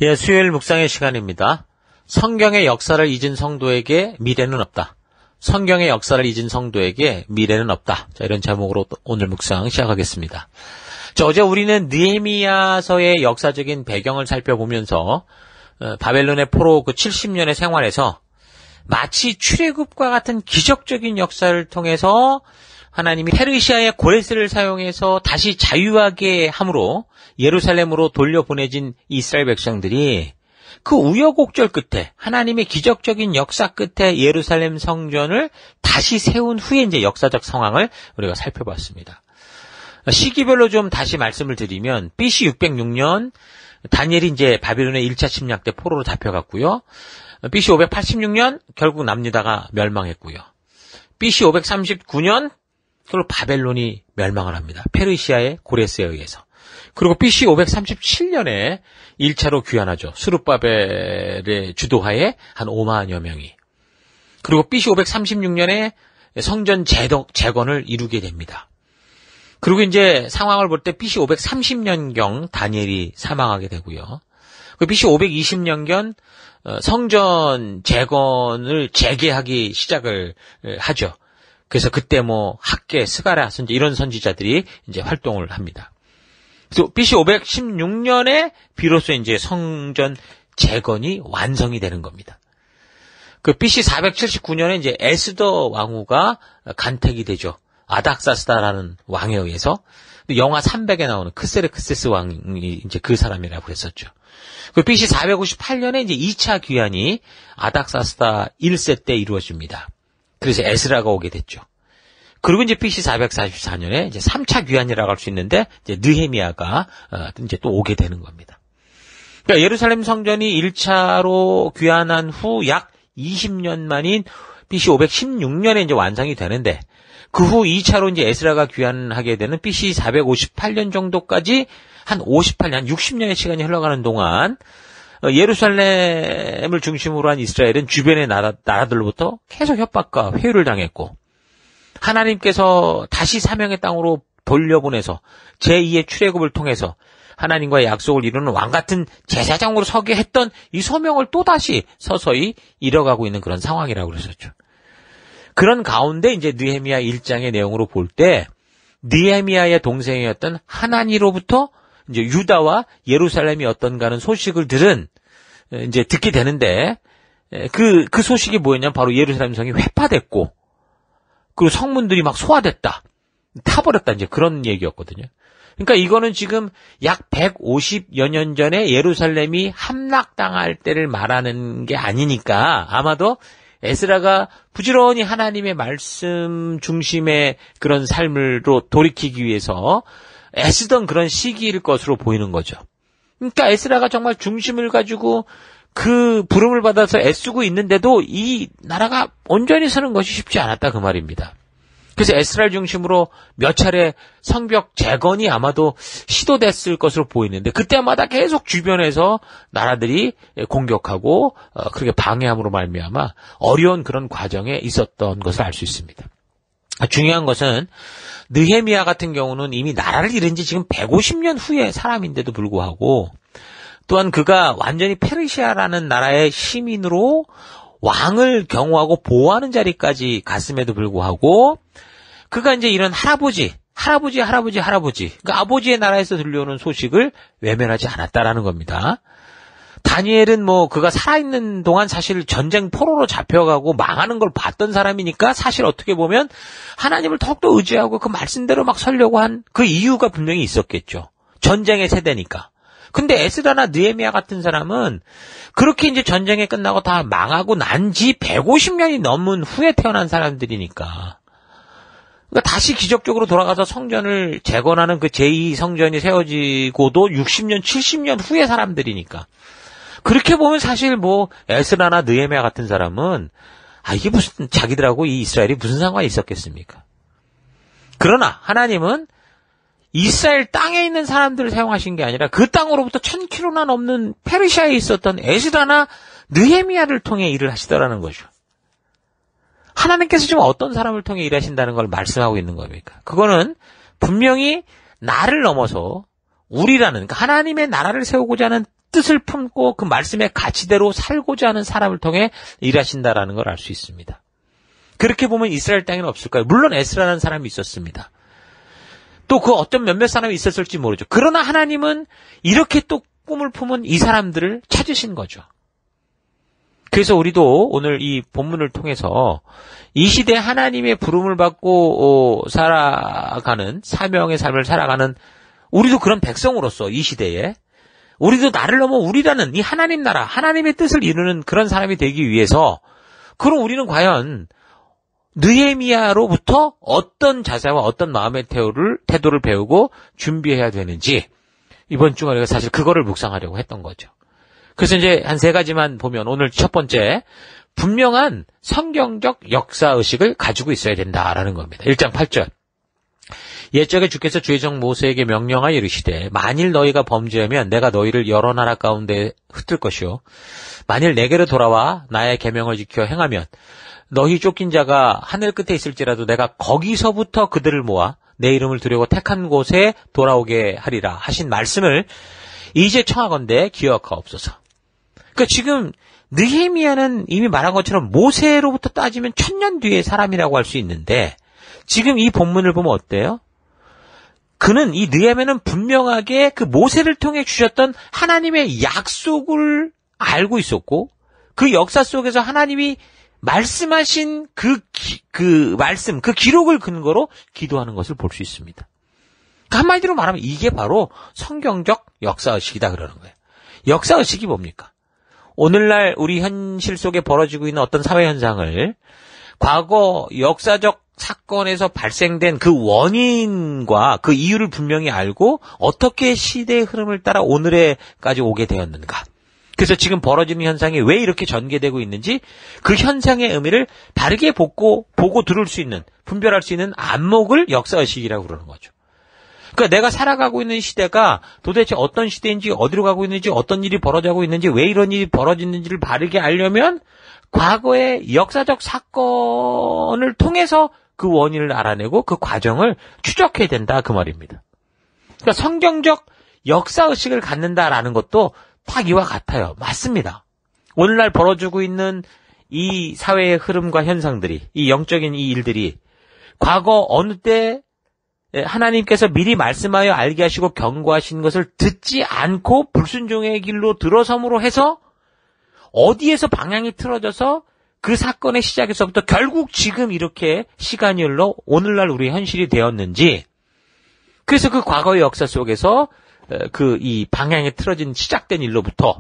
예, 수요일 묵상의 시간입니다. 성경의 역사를 잊은 성도에게 미래는 없다. 성경의 역사를 잊은 성도에게 미래는 없다. 자, 이런 제목으로 오늘 묵상 시작하겠습니다. 자, 어제 우리는 느헤미야서의 역사적인 배경을 살펴보면서 바벨론의 포로 그 70년의 생활에서 마치 출애굽과 같은 기적적인 역사를 통해서 하나님이 페르시아의 고레스를 사용해서 다시 자유하게 함으로 예루살렘으로 돌려보내진 이스라엘 백성들이 그 우여곡절 끝에 하나님의 기적적인 역사 끝에 예루살렘 성전을 다시 세운 후에 이제 역사적 상황을 우리가 살펴봤습니다. 시기별로 좀 다시 말씀을 드리면 BC 606년 다니엘이 이제 바빌론의 1차 침략 때 포로로 잡혀갔고요. BC 586년 결국 남유다가 멸망했고요. BC 539년 그리고 바벨론이 멸망을 합니다. 페르시아의 고레스에 의해서. 그리고 BC 537년에 1차로 귀환하죠. 스룹바벨의 주도하에 한 5만여 명이. 그리고 BC 536년에 성전 재건을 이루게 됩니다. 그리고 이제 상황을 볼 때 BC 530년경 다니엘이 사망하게 되고요. 그 BC 520년경 성전 재건을 재개하기 시작을 하죠. 그래서 그때 학계, 스가랴 선지 이런 선지자들이 이제 활동을 합니다. 그래서 BC 516년에 비로소 이제 성전 재건이 완성이 되는 겁니다. 그 BC 479년에 이제 에스더 왕후가 간택이 되죠. 아닥사스다라는 왕에 의해서. 영화 300에 나오는 크세르크세스 왕이 이제 그 사람이라고 했었죠. 그 BC 458년에 이제 2차 귀환이 아닥사스다 1세 때 이루어집니다. 그래서 에스라가 오게 됐죠. 그리고 이제 BC 444년에 이제 3차 귀환이라고 할 수 있는데 이제 느헤미야가 이제 또 오게 되는 겁니다. 그러니까 예루살렘 성전이 1차로 귀환한 후 약 20년 만인 BC 516년에 이제 완성이 되는데 그 후 2차로 이제 에스라가 귀환하게 되는 BC 458년 정도까지 한 58년, 60년의 시간이 흘러가는 동안 예루살렘을 중심으로 한 이스라엘은 주변의 나라들로부터 계속 협박과 회유를 당했고 하나님께서 다시 사명의 땅으로 돌려보내서 제2의 출애굽을 통해서 하나님과의 약속을 이루는 왕같은 제사장으로 서게 했던 이 소명을 또다시 서서히 잃어가고 있는 그런 상황이라고 그랬었죠. 그런 가운데 이제 느헤미야 1장의 내용으로 볼 때 느헤미야의 동생이었던 하나니로부터 이제 유다와 예루살렘이 어떤가 하는 소식을 들은 이제 듣게 되는데 그 소식이 뭐였냐면 바로 예루살렘 성이 회파됐고 그리고 성문들이 막 소화됐다. 타버렸다. 이제 그런 얘기였거든요. 그러니까 이거는 지금 약 150여 년 전에 예루살렘이 함락당할 때를 말하는 게 아니니까 아마도 에스라가 부지런히 하나님의 말씀 중심의 그런 삶으로 돌이키기 위해서 애쓰던 그런 시기일 것으로 보이는 거죠. 그러니까 에스라가 정말 중심을 가지고 그 부름을 받아서 애쓰고 있는데도 이 나라가 온전히 서는 것이 쉽지 않았다 그 말입니다. 그래서 에스라를 중심으로 몇 차례 성벽 재건이 아마도 시도됐을 것으로 보이는데 그때마다 계속 주변에서 나라들이 공격하고 그렇게 방해함으로 말미암아 어려운 그런 과정에 있었던 것을 알 수 있습니다. 중요한 것은 느헤미야 같은 경우는 이미 나라를 잃은 지 지금 150년 후의 사람인데도 불구하고 또한 그가 완전히 페르시아라는 나라의 시민으로 왕을 경호하고 보호하는 자리까지 갔음에도 불구하고 그가 이제 이런 할아버지 그러니까 아버지의 나라에서 들려오는 소식을 외면하지 않았다라는 겁니다. 다니엘은 그가 살아있는 동안 사실 전쟁 포로로 잡혀가고 망하는 걸 봤던 사람이니까 사실 어떻게 보면 하나님을 더욱더 의지하고 그 말씀대로 막 살려고 한 그 이유가 분명히 있었겠죠. 전쟁의 세대니까. 근데 에스라나 느헤미야 같은 사람은 그렇게 이제 전쟁이 끝나고 다 망하고 난 지 150년이 넘은 후에 태어난 사람들이니까. 그러니까 다시 기적적으로 돌아가서 성전을 재건하는 그 제2 성전이 세워지고도 60년, 70년 후의 사람들이니까. 그렇게 보면 사실 에스라나 느헤미야 같은 사람은 이게 무슨 자기들하고 이 이스라엘이 무슨 상관이 있었겠습니까? 그러나 하나님은 이스라엘 땅에 있는 사람들을 사용하신 게 아니라 그 땅으로부터 1000km나 넘는 페르시아에 있었던 에스라나 느헤미야를 통해 일을 하시더라는 거죠. 하나님께서 지금 어떤 사람을 통해 일하신다는 걸 말씀하고 있는 겁니까? 그거는 분명히 나를 넘어서 우리라는, 그러니까 하나님의 나라를 세우고자 하는 뜻을 품고 그 말씀의 가치대로 살고자 하는 사람을 통해 일하신다라는 걸 알 수 있습니다. 그렇게 보면 이스라엘 땅에는 없을까요? 물론 에스라라는 사람이 있었습니다. 또 그 어떤 몇몇 사람이 있었을지 모르죠. 그러나 하나님은 이렇게 또 꿈을 품은 이 사람들을 찾으신 거죠. 그래서 우리도 오늘 이 본문을 통해서 이 시대에 하나님의 부름을 받고 살아가는 사명의 삶을 살아가는 우리도 그런 백성으로서 이 시대에 우리도 나를 넘어 우리라는 이 하나님 나라, 하나님의 뜻을 이루는 그런 사람이 되기 위해서 그럼 우리는 과연 느헤미야로부터 어떤 자세와 어떤 마음의 태도를 배우고 준비해야 되는지 이번 주에 우리가 사실 그거를 묵상하려고 했던 거죠. 그래서 이제 한 3가지만 보면 오늘 첫 번째 분명한 성경적 역사의식을 가지고 있어야 된다라는 겁니다. 1장 8절 옛적에 주께서 주의 종 모세에게 명령하여 이르시되 만일 너희가 범죄하면 내가 너희를 여러 나라 가운데 흩을 것이요 만일 내게로 돌아와 나의 계명을 지켜 행하면 너희 쫓긴 자가 하늘 끝에 있을지라도 내가 거기서부터 그들을 모아 내 이름을 두려고 택한 곳에 돌아오게 하리라 하신 말씀을 이제 청하건대 기억하옵소서. 그러니까 지금 느헤미야는 이미 말한 것처럼 모세로부터 따지면 1000년 뒤의 사람이라고 할 수 있는데 지금 이 본문을 보면 어때요? 그는 이 느헤미야는 분명하게 그 모세를 통해 주셨던 하나님의 약속을 알고 있었고 그 역사 속에서 하나님이 말씀하신 그 말씀, 그 기록을 근거로 기도하는 것을 볼 수 있습니다. 한마디로 말하면 이게 바로 성경적 역사의식이다 그러는 거예요. 역사의식이 뭡니까? 오늘날 우리 현실 속에 벌어지고 있는 어떤 사회 현상을 과거 역사적 사건에서 발생된 그 원인과 그 이유를 분명히 알고 어떻게 시대의 흐름을 따라 오늘에까지 오게 되었는가. 그래서 지금 벌어지는 현상이 왜 이렇게 전개되고 있는지 그 현상의 의미를 바르게 보고 들을 수 있는, 분별할 수 있는 안목을 역사의식이라고 그러는 거죠. 그러니까 내가 살아가고 있는 시대가 도대체 어떤 시대인지 어디로 가고 있는지 어떤 일이 벌어지고 있는지 왜 이런 일이 벌어지는지를 바르게 알려면 과거의 역사적 사건을 통해서 그 원인을 알아내고 그 과정을 추적해야 된다 그 말입니다. 그러니까 성경적 역사의식을 갖는다라는 것도 딱 이와 같아요. 맞습니다. 오늘날 벌어지고 있는 이 사회의 흐름과 현상들이, 이 영적인 이 일들이 과거 어느 때 하나님께서 미리 말씀하여 알게 하시고 경고하신 것을 듣지 않고 불순종의 길로 들어섬으로 해서 어디에서 방향이 틀어져서 그 사건의 시작에서부터 결국 지금 이렇게 시간이 흘러 오늘날 우리의 현실이 되었는지 그래서 그 과거의 역사 속에서 이 방향이 틀어진 시작된 일로부터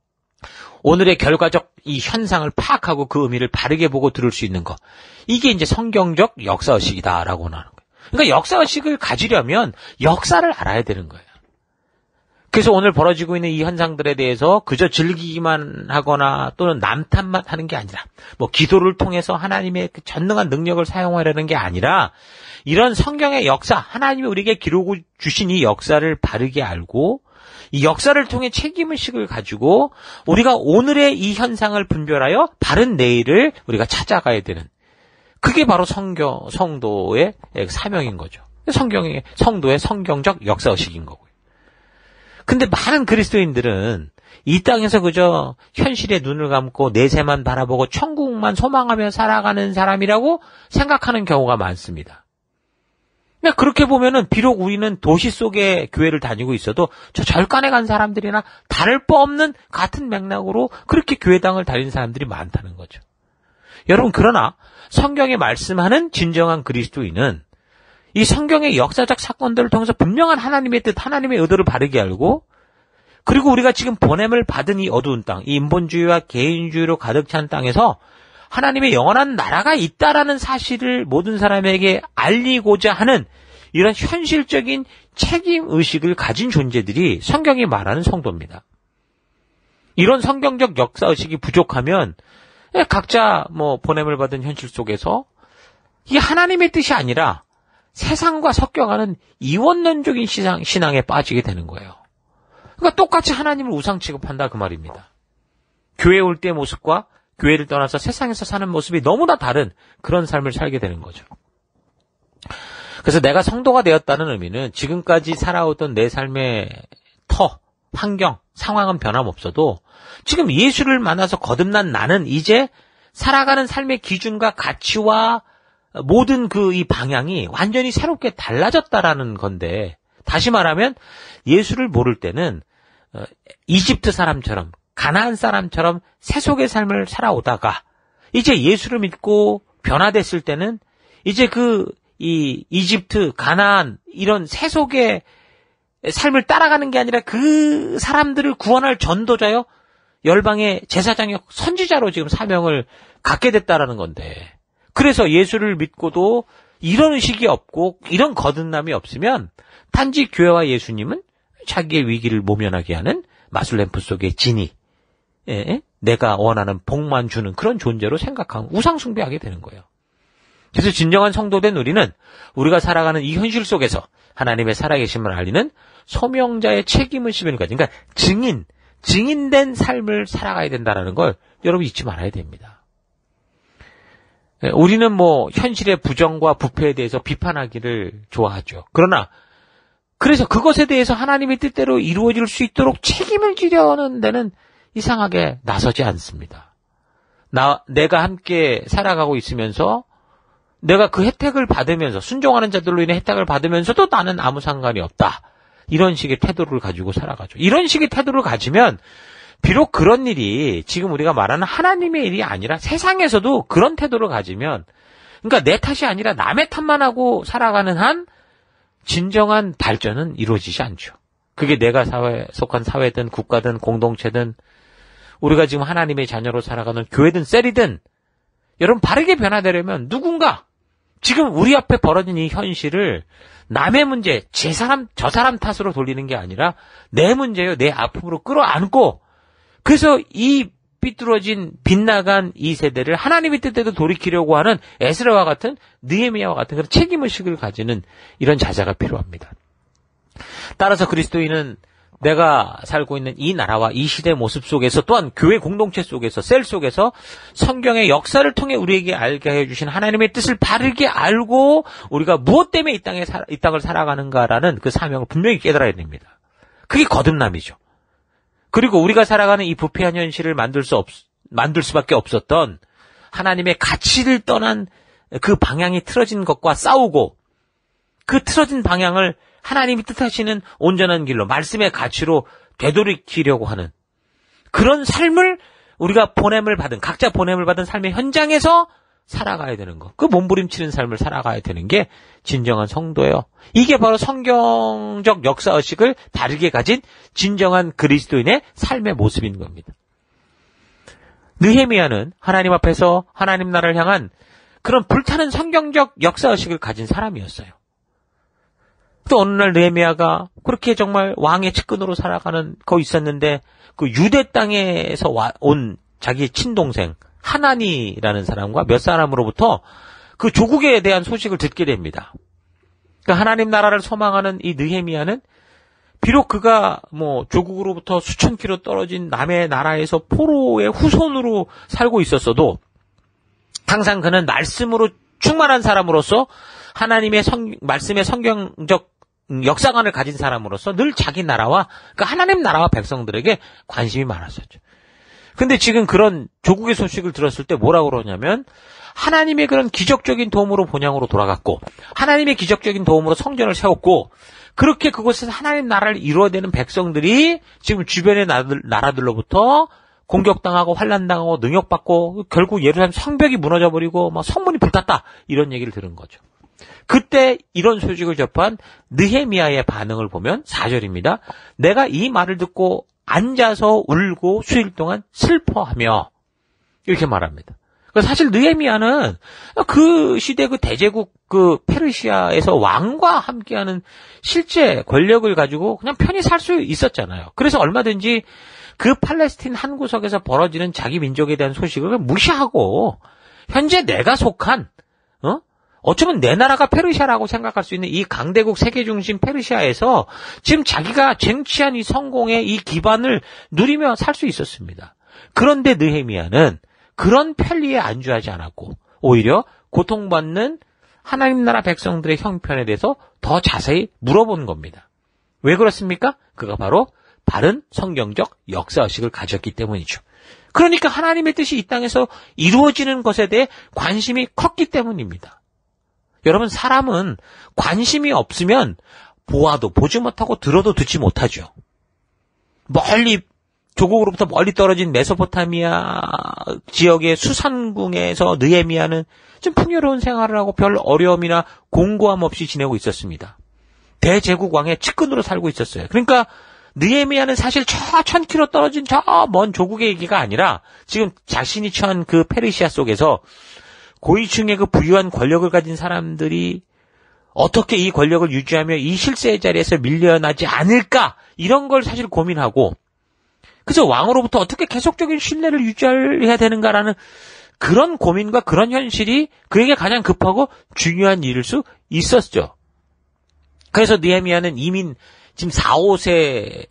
오늘의 결과적 이 현상을 파악하고 그 의미를 바르게 보고 들을 수 있는 것. 이게 이제 성경적 역사의식이다라고 하는 거예요. 그러니까 역사의식을 가지려면 역사를 알아야 되는 거예요. 그래서 오늘 벌어지고 있는 이 현상들에 대해서 그저 즐기기만 하거나 또는 남탓만 하는 게 아니라 뭐 기도를 통해서 하나님의 그 전능한 능력을 사용하려는 게 아니라 이런 성경의 역사, 하나님이 우리에게 기록 주신 이 역사를 바르게 알고 이 역사를 통해 책임의식을 가지고 우리가 오늘의 이 현상을 분별하여 바른 내일을 우리가 찾아가야 되는 그게 바로 성도의 사명인 거죠. 성도의 성경적 역사의식인 거고요. 근데 많은 그리스도인들은 이 땅에서 그저 현실에 눈을 감고 내세만 바라보고 천국만 소망하며 살아가는 사람이라고 생각하는 경우가 많습니다. 그러니까 그렇게 보면은 비록 우리는 도시 속에 교회를 다니고 있어도 저 절간에 간 사람들이나 다를 바 없는 같은 맥락으로 그렇게 교회당을 다니는 사람들이 많다는 거죠. 여러분 그러나 성경에 말씀하는 진정한 그리스도인은 이 성경의 역사적 사건들을 통해서 분명한 하나님의 뜻, 하나님의 의도를 바르게 알고 그리고 우리가 지금 보냄을 받은 이 어두운 땅, 이 인본주의와 개인주의로 가득 찬 땅에서 하나님의 영원한 나라가 있다라는 사실을 모든 사람에게 알리고자 하는 이런 현실적인 책임의식을 가진 존재들이 성경이 말하는 성도입니다. 이런 성경적 역사의식이 부족하면 각자 보냄을 받은 현실 속에서 이게 하나님의 뜻이 아니라 세상과 섞여가는 이원론적인 신앙에 빠지게 되는 거예요. 그러니까 똑같이 하나님을 우상 취급한다 그 말입니다. 교회 올 때의 모습과 교회를 떠나서 세상에서 사는 모습이 너무나 다른 그런 삶을 살게 되는 거죠. 그래서 내가 성도가 되었다는 의미는 지금까지 살아오던 내 삶의 환경, 상황은 변함없어도 지금 예수를 만나서 거듭난 나는 이제 살아가는 삶의 기준과 가치와 모든 이 방향이 완전히 새롭게 달라졌다라는 건데, 다시 말하면 예수를 모를 때는 이집트 사람처럼 가나안 사람처럼 세속의 삶을 살아오다가 이제 예수를 믿고 변화됐을 때는 이제 이 이집트, 가나안 이런 세속의 삶을 따라가는 게 아니라 그 사람들을 구원할 전도자요, 열방의 제사장의 선지자로 지금 사명을 갖게 됐다라는 건데, 그래서 예수를 믿고도 이런 의식이 없고 이런 거듭남이 없으면 단지 교회와 예수님은 자기의 위기를 모면하게 하는 마술램프 속의 지니, 내가 원하는 복만 주는 그런 존재로 생각하고 우상숭배하게 되는 거예요. 그래서 진정한 성도된 우리는 우리가 살아가는 이 현실 속에서 하나님의 살아계심을 알리는 소명자의 책임의식을 가진, 그러니까 증인된 삶을 살아가야 된다는 걸 여러분 잊지 말아야 됩니다. 우리는 현실의 부정과 부패에 대해서 비판하기를 좋아하죠. 그러나 그래서 그것에 대해서 하나님의 뜻대로 이루어질 수 있도록 책임을 지려는 데는 이상하게 나서지 않습니다. 내가 함께 살아가고 있으면서 내가 그 혜택을 받으면서 순종하는 자들로 인해 혜택을 받으면서도 나는 아무 상관이 없다. 이런 식의 태도를 가지고 살아가죠. 이런 식의 태도를 가지면 비록 그런 일이 지금 우리가 말하는 하나님의 일이 아니라 세상에서도 그런 태도를 가지면, 그러니까 내 탓이 아니라 남의 탓만 하고 살아가는 한 진정한 발전은 이루어지지 않죠. 그게 내가 속한 사회든 국가든 공동체든 우리가 지금 하나님의 자녀로 살아가는 교회든 셀이든 여러분 바르게 변화되려면 누군가 지금 우리 앞에 벌어진 이 현실을 남의 문제, 저 사람 탓으로 돌리는 게 아니라 내 문제요, 내 아픔으로 끌어안고, 그래서 이 삐뚤어진 빗나간 이 세대를 하나님의 뜻대로 돌이키려고 하는 에스라와 같은 느헤미야와 같은 그런 책임의식을 가지는 이런 자세가 필요합니다. 따라서 그리스도인은 내가 살고 있는 이 나라와 이 시대의 모습 속에서, 또한 교회 공동체 속에서, 셀 속에서 성경의 역사를 통해 우리에게 알게 해주신 하나님의 뜻을 바르게 알고 우리가 무엇 때문에 이 땅을 살아가는가라는 그 사명을 분명히 깨달아야 됩니다. 그게 거듭남이죠. 그리고 우리가 살아가는 이 부패한 현실을 만들 수밖에 없었던 하나님의 가치를 떠난 그 방향이 틀어진 것과 싸우고, 그 틀어진 방향을 하나님이 뜻하시는 온전한 길로, 말씀의 가치로 되돌이키려고 하는 그런 삶을 우리가 각자 보냄을 받은 삶의 현장에서 살아가야 되는 것. 그 몸부림치는 삶을 살아가야 되는 게 진정한 성도예요. 이게 바로 성경적 역사의식을 다르게 가진 진정한 그리스도인의 삶의 모습인 겁니다. 느헤미야는 하나님 앞에서 하나님 나라를 향한 그런 불타는 성경적 역사의식을 가진 사람이었어요. 또 어느 날 느헤미야가 그렇게 정말 왕의 측근으로 살아가는 거 있었는데, 그 유대 땅에서 온 자기의 친동생 하나니라는 사람과 몇 사람으로부터 그 조국에 대한 소식을 듣게 됩니다. 그러니까 하나님 나라를 소망하는 이 느헤미야는 비록 그가 조국으로부터 수천 킬로 떨어진 남의 나라에서 포로의 후손으로 살고 있었어도 항상 그는 말씀으로 충만한 사람으로서 하나님의 말씀의 성경적 역사관을 가진 사람으로서 늘 자기 나라와, 그러니까 하나님 나라와 백성들에게 관심이 많았었죠. 근데 지금 그런 조국의 소식을 들었을 때 뭐라고 그러냐면, 하나님의 그런 기적적인 도움으로 본향으로 돌아갔고, 하나님의 기적적인 도움으로 성전을 세웠고, 그렇게 그곳에서 하나님 나라를 이루어내는 백성들이 지금 주변의 나라들로부터 공격당하고 환난당하고 능욕받고 결국 예루살렘 성벽이 무너져버리고 성문이 불탔다, 이런 얘기를 들은 거죠. 그때 이런 소식을 접한 느헤미야의 반응을 보면 4절입니다. 내가 이 말을 듣고 앉아서 울고 수일 동안 슬퍼하며, 이렇게 말합니다. 사실 느헤미야는 그 시대 그 대제국 그 페르시아에서 왕과 함께하는 실제 권력을 가지고 그냥 편히 살 수 있었잖아요. 그래서 얼마든지 그 팔레스틴 한 구석에서 벌어지는 자기 민족에 대한 소식을 무시하고 현재 내가 속한 어쩌면 내 나라가 페르시아라고 생각할 수 있는 이 강대국 세계 중심 페르시아에서 지금 자기가 쟁취한 이 성공의 이 기반을 누리며 살 수 있었습니다. 그런데 느헤미야는 그런 편리에 안주하지 않았고 오히려 고통받는 하나님 나라 백성들의 형편에 대해서 더 자세히 물어본 겁니다. 왜 그렇습니까? 그가 바로 바른 성경적 역사의식을 가졌기 때문이죠. 그러니까 하나님의 뜻이 이 땅에서 이루어지는 것에 대해 관심이 컸기 때문입니다. 여러분, 사람은 관심이 없으면 보아도 보지 못하고 들어도 듣지 못하죠. 멀리 조국으로부터 멀리 떨어진 메소포타미아 지역의 수산궁에서 느헤미야는 좀 풍요로운 생활을 하고 별 어려움이나 공고함 없이 지내고 있었습니다. 대제국 왕의 측근으로 살고 있었어요. 그러니까 느헤미야는 사실 저 1000km 떨어진 저 먼 조국의 얘기가 아니라 지금 자신이 처한 그 페르시아 속에서 고위층의 그 부유한 권력을 가진 사람들이 어떻게 이 권력을 유지하며 이 실세의 자리에서 밀려나지 않을까, 이런 걸 사실 고민하고, 그래서 왕으로부터 어떻게 계속적인 신뢰를 유지해야 되는가라는 그런 고민과 그런 현실이 그에게 가장 급하고 중요한 일일 수 있었죠. 그래서 느헤미야는 이민 지금 4세대,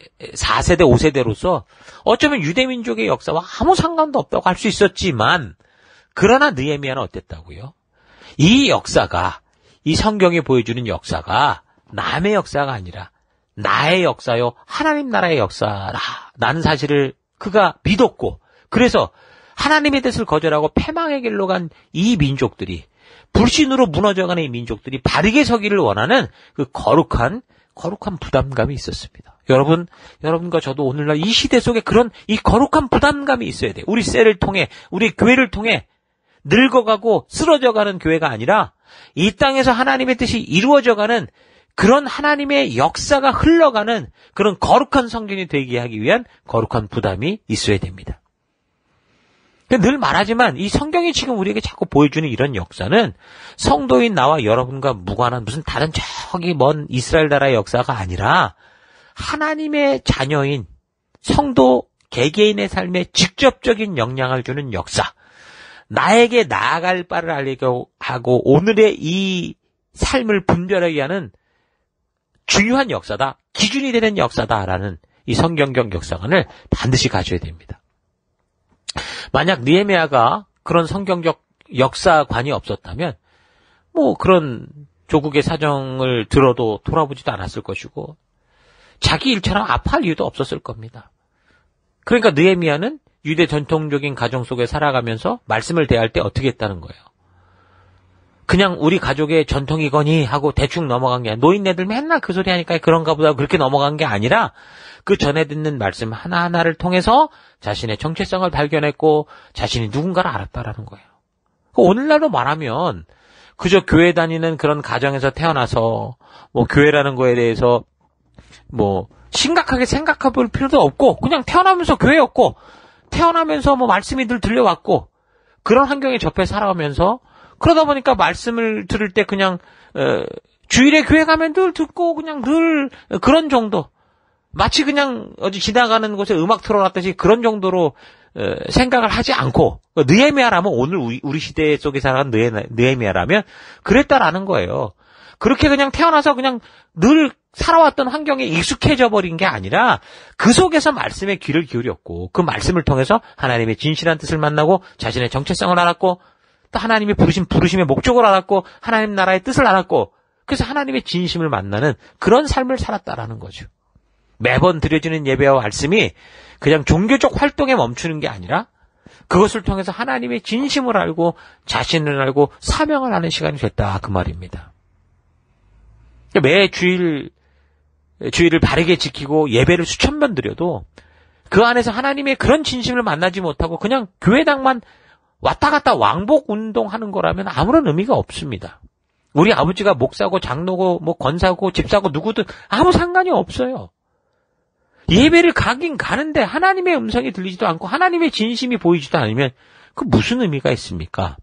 5세대로서 어쩌면 유대민족의 역사와 아무 상관도 없다고 할 수 있었지만, 그러나 느헤미야는 어땠다고요? 이 역사가, 이 성경이 보여주는 역사가 남의 역사가 아니라 나의 역사요, 하나님 나라의 역사라 라는 사실을 그가 믿었고, 그래서 하나님의 뜻을 거절하고 패망의 길로 간 이 민족들이, 불신으로 무너져가는 이 민족들이 바르게 서기를 원하는 그 거룩한 부담감이 있었습니다. 여러분과 저도 오늘날 이 시대 속에 그런 이 거룩한 부담감이 있어야 돼요. 우리 셀을 통해, 우리 교회를 통해 늙어가고 쓰러져가는 교회가 아니라 이 땅에서 하나님의 뜻이 이루어져가는 그런 하나님의 역사가 흘러가는 그런 거룩한 성전이 되게 하기 위한 거룩한 부담이 있어야 됩니다. 늘 말하지만 이 성경이 지금 우리에게 자꾸 보여주는 이런 역사는 성도인 나와 여러분과 무관한 무슨 다른 저기 먼 이스라엘 나라의 역사가 아니라 하나님의 자녀인 성도 개개인의 삶에 직접적인 영향을 주는 역사, 나에게 나아갈 바를 알리고 하고 오늘의 이 삶을 분별하게 하는 중요한 역사다, 기준이 되는 역사다라는 이 성경적 역사관을 반드시 가져야 됩니다. 만약 느헤미야가 그런 성경적 역사관이 없었다면 뭐 그런 조국의 사정을 들어도 돌아보지도 않았을 것이고 자기 일처럼 아파할 이유도 없었을 겁니다. 그러니까 느헤미야는 유대 전통적인 가정 속에 살아가면서 말씀을 대할 때 어떻게 했다는 거예요. 그냥 우리 가족의 전통이거니 하고 대충 넘어간 게 아니라, 노인네들 맨날 그 소리 하니까 그런가 보다 그렇게 넘어간 게 아니라 그 전에 듣는 말씀 하나하나를 통해서 자신의 정체성을 발견했고 자신이 누군가를 알았다라는 거예요. 오늘날로 말하면 그저 교회 다니는 그런 가정에서 태어나서 뭐 교회라는 거에 대해서 뭐 심각하게 생각해 볼 필요도 없고 그냥 태어나면서 교회였고 태어나면서 뭐 말씀이 늘 들려왔고 그런 환경에 접해 살아가면서 그러다 보니까 말씀을 들을 때 그냥 주일에 교회 가면 늘 듣고 그냥 늘 그런 정도, 마치 그냥 어디 지나가는 곳에 음악 틀어놨듯이 그런 정도로 생각을 하지 않고, 느헤미야라면 오늘 우리 시대 속에 살아간 느헤미야라면 그랬다라는 거예요. 그렇게 그냥 태어나서 그냥 늘 살아왔던 환경에 익숙해져 버린 게 아니라 그 속에서 말씀에 귀를 기울였고 그 말씀을 통해서 하나님의 진실한 뜻을 만나고 자신의 정체성을 알았고 또 하나님의 부르심의 목적을 알았고 하나님 나라의 뜻을 알았고 그래서 하나님의 진심을 만나는 그런 삶을 살았다라는 거죠. 매번 드려지는 예배와 말씀이 그냥 종교적 활동에 멈추는 게 아니라 그것을 통해서 하나님의 진심을 알고 자신을 알고 사명을 하는 시간이 됐다, 그 말입니다. 매 주일을 바르게 지키고 예배를 수천 번 드려도 그 안에서 하나님의 그런 진심을 만나지 못하고 그냥 교회당만 왔다 갔다 왕복 운동하는 거라면 아무런 의미가 없습니다. 우리 아버지가 목사고 장로고 뭐 권사고 집사고 누구든 아무 상관이 없어요. 예배를 가긴 가는데 하나님의 음성이 들리지도 않고 하나님의 진심이 보이지도 않으면 그 무슨 의미가 있습니까?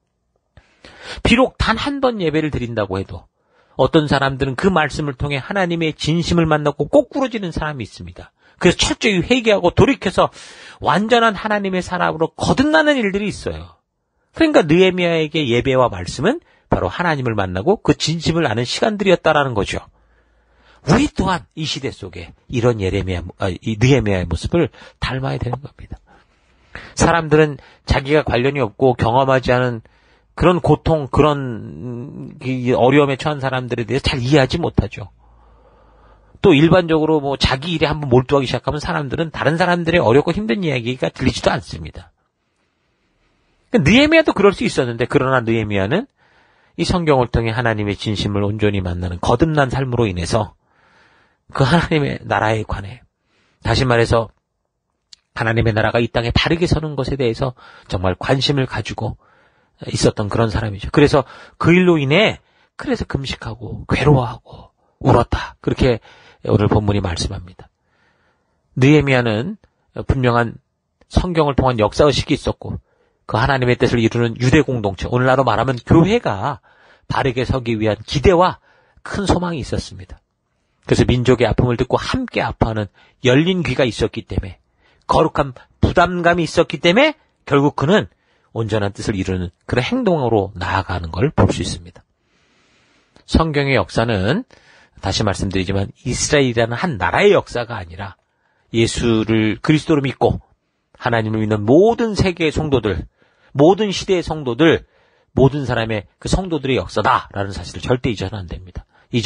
비록 단 한 번 예배를 드린다고 해도 어떤 사람들은 그 말씀을 통해 하나님의 진심을 만나고 꼬꾸러지는 사람이 있습니다. 그래서 철저히 회개하고 돌이켜서 완전한 하나님의 사람으로 거듭나는 일들이 있어요. 그러니까 느헤미야에게 예배와 말씀은 바로 하나님을 만나고 그 진심을 아는 시간들이었다라는 거죠. 우리 또한 이 시대 속에 이런 이 느헤미야의 모습을 닮아야 되는 겁니다. 사람들은 자기가 관련이 없고 경험하지 않은 그런 고통, 그런 어려움에 처한 사람들에 대해서 잘 이해하지 못하죠. 또 일반적으로 뭐 자기 일에 한번 몰두하기 시작하면 사람들은 다른 사람들의 어렵고 힘든 이야기가 들리지도 않습니다. 느헤미야도 그럴 수 있었는데, 그러나 느헤미야는 이 성경을 통해 하나님의 진심을 온전히 만나는 거듭난 삶으로 인해서 그 하나님의 나라에 관해, 다시 말해서 하나님의 나라가 이 땅에 바르게 서는 것에 대해서 정말 관심을 가지고 있었던 그런 사람이죠. 그래서 그 일로 인해 그래서 금식하고 괴로워하고 울었다. 그렇게 오늘 본문이 말씀합니다. 느헤미야는 분명한 성경을 통한 역사의식이 있었고 그 하나님의 뜻을 이루는 유대 공동체, 오늘날로 말하면 교회가 바르게 서기 위한 기대와 큰 소망이 있었습니다. 그래서 민족의 아픔을 듣고 함께 아파하는 열린 귀가 있었기 때문에, 거룩한 부담감이 있었기 때문에 결국 그는 온전한 뜻을 이루는 그런 행동으로 나아가는 걸 볼 수 있습니다. 성경의 역사는 다시 말씀드리지만 이스라엘이라는 한 나라의 역사가 아니라 예수를 그리스도로 믿고 하나님을 믿는 모든 세계의 성도들, 모든 시대의 성도들, 모든 사람의 그 성도들의 역사다라는 사실을 절대 잊어서는 안 됩니다.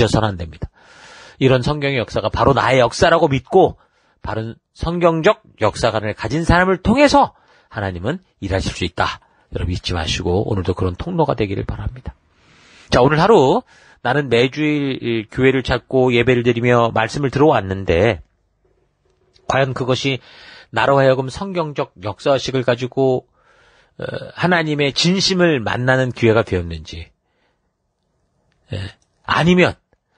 이런 성경의 역사가 바로 나의 역사라고 믿고 바른 성경적 역사관을 가진 사람을 통해서 하나님은 일하실 수 있다. 여러분 잊지 마시고 오늘도 그런 통로가 되기를 바랍니다. 자, 오늘 하루 나는 매주일 교회를 찾고 예배를 드리며 말씀을 들어왔는데 과연 그것이 나로 하여금 성경적 역사의식을 가지고 하나님의 진심을 만나는 기회가 되었는지, 아니면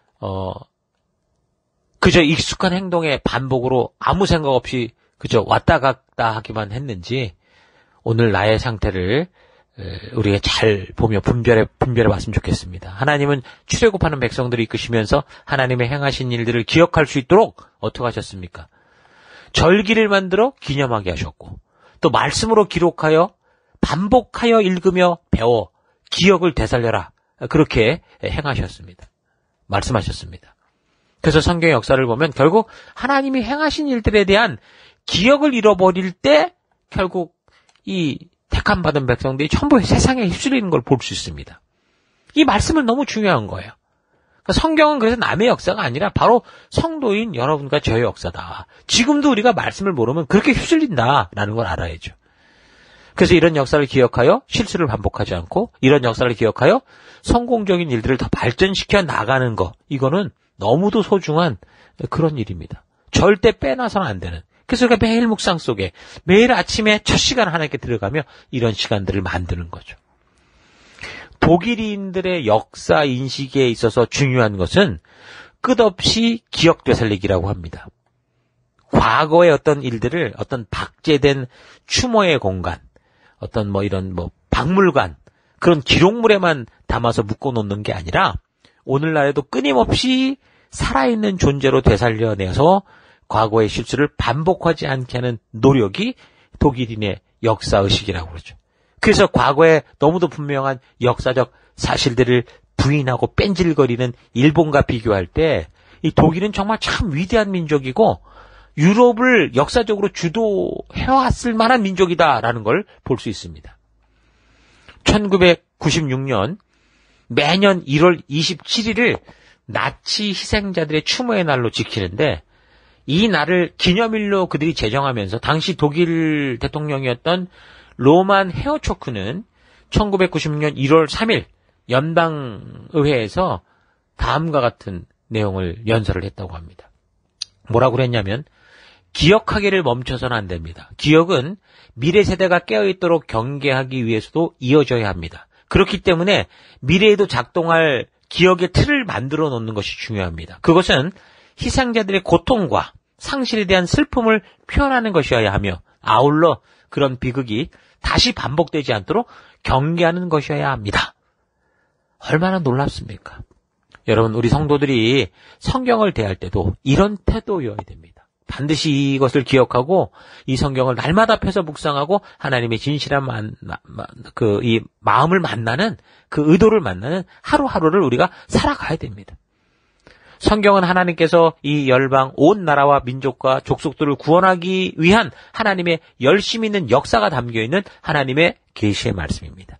그저 익숙한 행동의 반복으로 아무 생각 없이 그저 왔다 갔다 하기만 했는지, 오늘 나의 상태를 우리가 잘 보며 분별해 봤으면 좋겠습니다. 하나님은 출애굽하는 백성들을 이끄시면서 하나님의 행하신 일들을 기억할 수 있도록 어떻게 하셨습니까? 절기를 만들어 기념하게 하셨고, 또 말씀으로 기록하여 반복하여 읽으며 배워 기억을 되살려라. 그렇게 행하셨습니다. 말씀하셨습니다. 그래서 성경의 역사를 보면 결국 하나님이 행하신 일들에 대한 기억을 잃어버릴 때 결국 이 택함받은 백성들이 전부 세상에 휩쓸리는 걸 볼 수 있습니다. 이 말씀은 너무 중요한 거예요. 그러니까 성경은 그래서 남의 역사가 아니라 바로 성도인 여러분과 저의 역사다. 지금도 우리가 말씀을 모르면 그렇게 휩쓸린다라는 걸 알아야죠. 그래서 이런 역사를 기억하여 실수를 반복하지 않고 이런 역사를 기억하여 성공적인 일들을 더 발전시켜 나가는 거, 이거는 너무도 소중한 그런 일입니다. 절대 빼놔서는 안 되는. 그래서 우리가 매일 묵상 속에 매일 아침에 첫 시간 하나님께 들어가며 이런 시간들을 만드는 거죠. 독일인들의 역사 인식에 있어서 중요한 것은 끝없이 기억 되살리기라고 합니다. 과거의 어떤 일들을 어떤 박제된 추모의 공간, 어떤 이런 박물관, 그런 기록물에만 담아서 묶어놓는 게 아니라 오늘날에도 끊임없이 살아있는 존재로 되살려내서 과거의 실수를 반복하지 않게 하는 노력이 독일인의 역사의식이라고 그러죠. 그래서 과거에 너무도 분명한 역사적 사실들을 부인하고 뺀질거리는 일본과 비교할 때 이 독일은 정말 참 위대한 민족이고 유럽을 역사적으로 주도해왔을 만한 민족이다라는 걸 볼 수 있습니다. 1996년 매년 1월 27일을 나치 희생자들의 추모의 날로 지키는데, 이 날을 기념일로 그들이 제정하면서 당시 독일 대통령이었던 로만 헤어초크는 1996년 1월 3일 연방의회에서 다음과 같은 내용을 연설을 했다고 합니다. 뭐라고 그랬냐면, 기억하기를 멈춰서는 안 됩니다. 기억은 미래 세대가 깨어있도록 경계하기 위해서도 이어져야 합니다. 그렇기 때문에 미래에도 작동할 기억의 틀을 만들어 놓는 것이 중요합니다. 그것은 희생자들의 고통과 상실에 대한 슬픔을 표현하는 것이어야 하며, 아울러 그런 비극이 다시 반복되지 않도록 경계하는 것이어야 합니다. 얼마나 놀랍습니까? 여러분, 우리 성도들이 성경을 대할 때도 이런 태도여야 됩니다. 반드시 이것을 기억하고 이 성경을 날마다 펴서 묵상하고 하나님의 진실한 이 마음을 만나는, 그 의도를 만나는 하루하루를 우리가 살아가야 됩니다. 성경은 하나님께서 이 열방 온 나라와 민족과 족속들을 구원하기 위한 하나님의 열심 있는 역사가 담겨있는 하나님의 계시의 말씀입니다.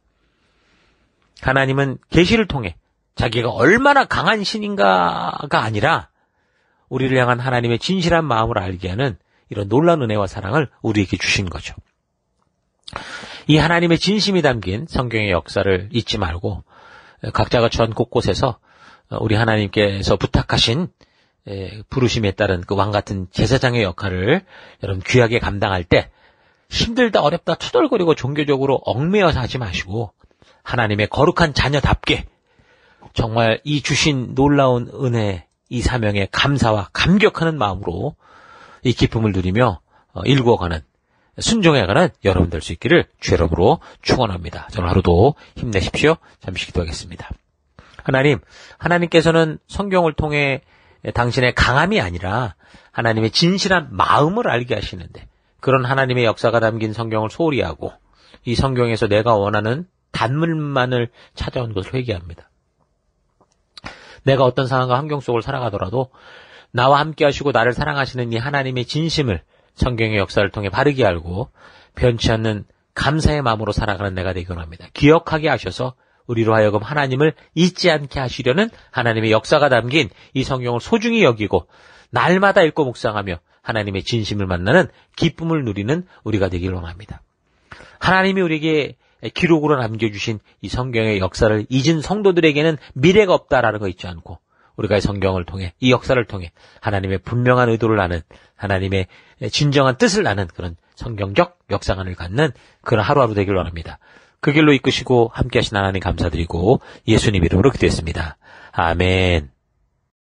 하나님은 계시를 통해 자기가 얼마나 강한 신인가가 아니라 우리를 향한 하나님의 진실한 마음을 알게 하는 이런 놀라운 은혜와 사랑을 우리에게 주신 거죠. 이 하나님의 진심이 담긴 성경의 역사를 잊지 말고 각자가 전 곳곳에서 우리 하나님께서 부탁하신 부르심에 따른 그 왕같은 제사장의 역할을 여러분 귀하게 감당할 때 힘들다 어렵다 투덜거리고 종교적으로 얽매여서 하지 마시고 하나님의 거룩한 자녀답게 정말 이 주신 놀라운 은혜, 이 사명에 감사와 감격하는 마음으로 이 기쁨을 누리며 일구어가는 순종해가는 여러분 될 수 있기를 주 이름으로 축원합니다. 오늘 하루도 힘내십시오. 잠시 기도하겠습니다. 하나님께서는 성경을 통해 당신의 강함이 아니라 하나님의 진실한 마음을 알게 하시는데 그런 하나님의 역사가 담긴 성경을 소홀히 하고 이 성경에서 내가 원하는 단물만을 찾아온 것을 회개합니다. 내가 어떤 상황과 환경 속을 살아가더라도 나와 함께 하시고 나를 사랑하시는 이 하나님의 진심을 성경의 역사를 통해 바르게 알고 변치 않는 감사의 마음으로 살아가는 내가 되기 원합니다. 기억하게 하셔서 우리로 하여금 하나님을 잊지 않게 하시려는 하나님의 역사가 담긴 이 성경을 소중히 여기고 날마다 읽고 묵상하며 하나님의 진심을 만나는 기쁨을 누리는 우리가 되길 원합니다. 하나님이 우리에게 기록으로 남겨주신 이 성경의 역사를 잊은 성도들에게는 미래가 없다라는 거 잊지 않고 우리가 이 성경을 통해 이 역사를 통해 하나님의 분명한 의도를 아는 하나님의 진정한 뜻을 아는 그런 성경적 역사관을 갖는 그런 하루하루 되길 원합니다. 그 길로 이끄시고 함께 하신 하나님 감사드리고 예수님 이름으로 기도했습니다. 아멘.